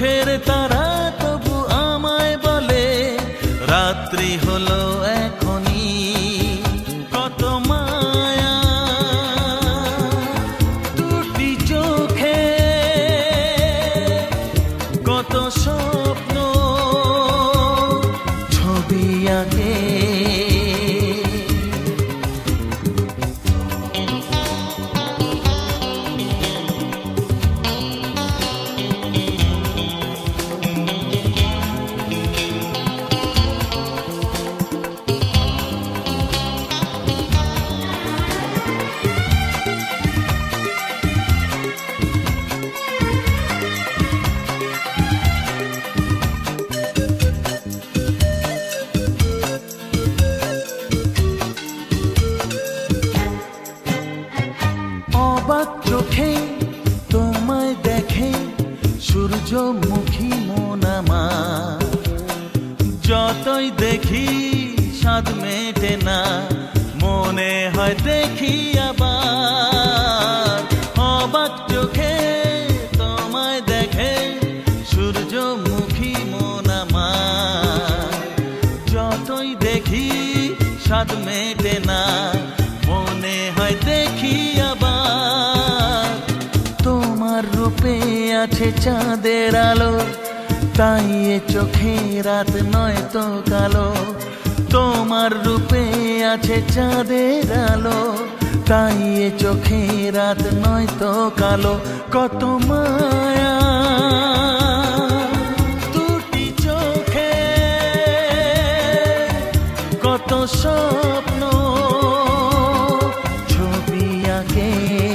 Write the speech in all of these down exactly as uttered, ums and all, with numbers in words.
চোখের তারা তবু আমায় বলে রাত্রি হলো এখনই। কত মায়া দুটি চোখে, কত স্বপ্ন ছবি আঁকে। অবাক চোখে তোমায় দেখে সূর্যমুখী মন আমার, যতই দেখি স্বাদ মেটে না, মনে হয় দেখি আবার। অবাক চোখে তোমায় দেখে সূর্যমুখী মন আমার, যতই দেখি স্বাদ মেটে না, মনে হয় দেখি আবার। তোমার রূপে আছে চাঁদের আলো, তাই এ চোখে রাত নয় তো কালো। তোমার রূপে আছে চাঁদের আলো, তাই এ চোখে রাত নয় তো কালো। কত মায়া দুটি চোখে, কত স্বপ্ন ছবি আঁকে।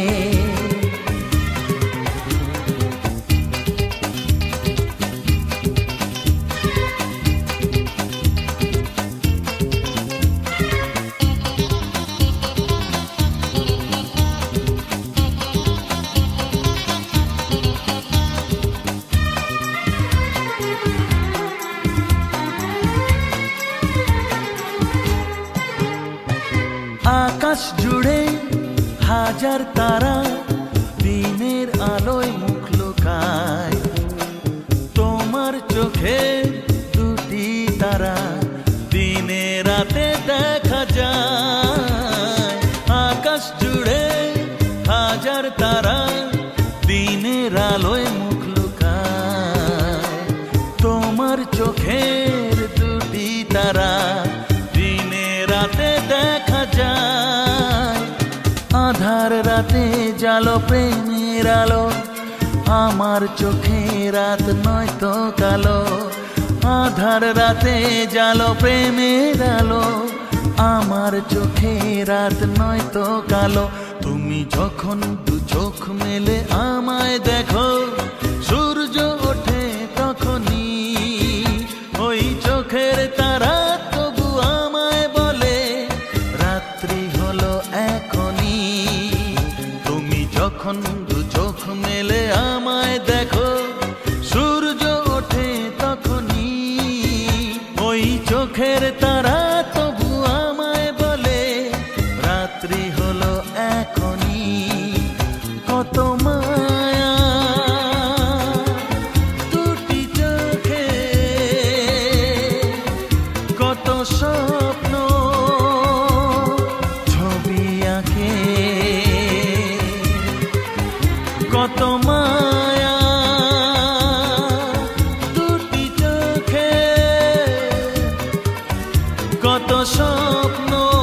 আকাশ জুড়ে হাজার তারা দিনের আলোয় মুখ লুকায়, তোমার চোখে দুটি তারা দিনে রাতে দেখা যায়। আকাশ জুড়ে হাজার তারা দিনের আলোয় মুখ লুকায়, তোমার চোখের দুটি তারা দিনে রাতে দেখা যায়। আধার রাতে জালো প্রেমের আলো, আমার চোখে রাত নয় তো কালো। আধার রাতে জালো প্রেমের আলো, আমার চোখে রাত নয় তো কালো। তুমি যখন দু চোখ মেলে আমায় দেখো, সূর্য ওঠে তখনই। ওই চোখের তারা তবু আমায় বলে রাত্রি হলো এখনই। তুমি যখন দু চোখ মেলে আমায় দেখো, সূর্য ওঠে তখনই। ওই চোখের তারা তবু আমায় বলে রাত্রি হলো এখনই। কত মায়া দুটি চোখে, কত স্বপ্ন ছবি আঁকে। কত মায়া দুটি চোখে, কত স্বপ্ন